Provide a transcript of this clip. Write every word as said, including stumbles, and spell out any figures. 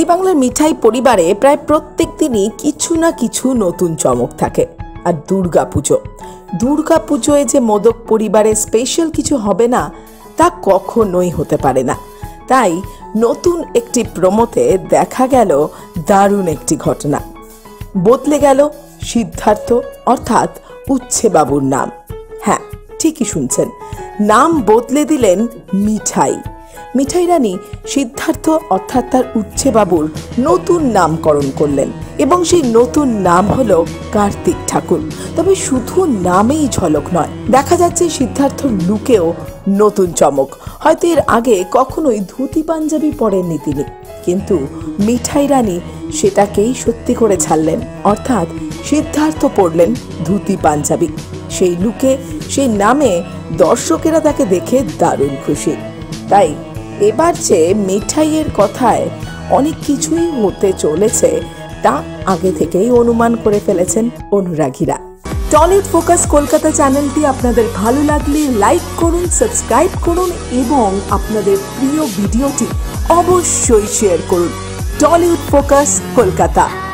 বাংলার মিঠাই পরিবারে প্রায় প্রত্যেক দিনই কিছু না কিছু নতুন চমক থাকে। আর দুর্গা পুজো দুর্গা পুজোয় যে মোদক পরিবারে স্পেশাল কিছু হবে না তা কখনোই হতে পারে না। তাই নতুন একটি প্রোমোতে দেখা গেল দারুণ একটি ঘটনা। বদলে গেল সিদ্ধার্থ অর্থাৎ উচ্ছে বাবুর নাম। হ্যাঁ, ঠিকই শুনছেন, নাম বদলে দিলেন মিঠাই। মিঠাই রানী সিদ্ধার্থ অর্থাৎ তার উচ্ছে বাবুর নতুন নামকরণ করলেন এবং সেই নতুন নাম হলো কার্তিক ঠাকুর। তবে শুধু নামেই ঝলক নয়, দেখা যাচ্ছে সিদ্ধার্থর লুকেও নতুন চমক। হয়তো এর আগে কখনোই ধুতি পাঞ্জাবি পরেননি তিনি, কিন্তু মিঠাই রানী সেটাকেই সত্যি করে ছাড়লেন, অর্থাৎ সিদ্ধার্থ পরলেন ধুতি পাঞ্জাবি। সেই লুকে, সেই নামে দর্শকেরা তাকে দেখে দারুণ খুশি। তাই এবার যে মিঠাইয়ের কথায় অনেক কিছুই হতে চলেছে তা আগে থেকেই অনুমান করে ফেলেছেন অনুরাগীরা। টলিউড ফোকাস কলকাতা চ্যানেলটি আপনাদের ভালো লাগলে লাইক করুন, সাবস্ক্রাইব করুন এবং আপনাদের প্রিয় ভিডিওটি অবশ্যই শেয়ার করুন। টলিউড ফোকাস কলকাতা।